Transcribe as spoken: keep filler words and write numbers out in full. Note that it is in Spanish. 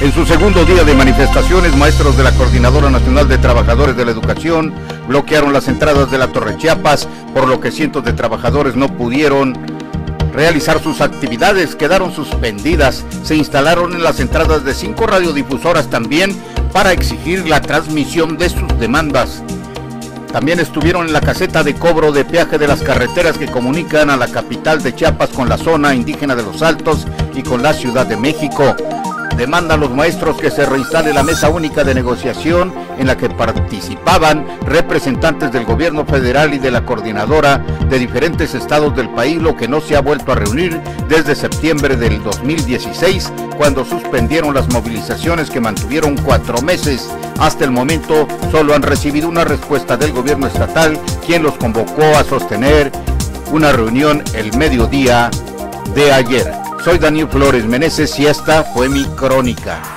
En su segundo día de manifestaciones, maestros de la Coordinadora Nacional de Trabajadores de la Educación bloquearon las entradas de la Torre Chiapas, por lo que cientos de trabajadores no pudieron realizar sus actividades, quedaron suspendidas. Se instalaron en las entradas de cinco radiodifusoras también para exigir la transmisión de sus demandas. También estuvieron en la caseta de cobro de peaje de las carreteras que comunican a la capital de Chiapas con la zona indígena de Los Altos y con la Ciudad de México. Demandan los maestros que se reinstale la mesa única de negociación en la que participaban representantes del gobierno federal y de la coordinadora de diferentes estados del país, lo que no se ha vuelto a reunir desde septiembre del dos mil dieciséis, cuando suspendieron las movilizaciones que mantuvieron cuatro meses. Hasta el momento solo han recibido una respuesta del gobierno estatal, quien los convocó a sostener una reunión el mediodía de ayer. Soy Daniel Flores Meneses y esta fue mi crónica.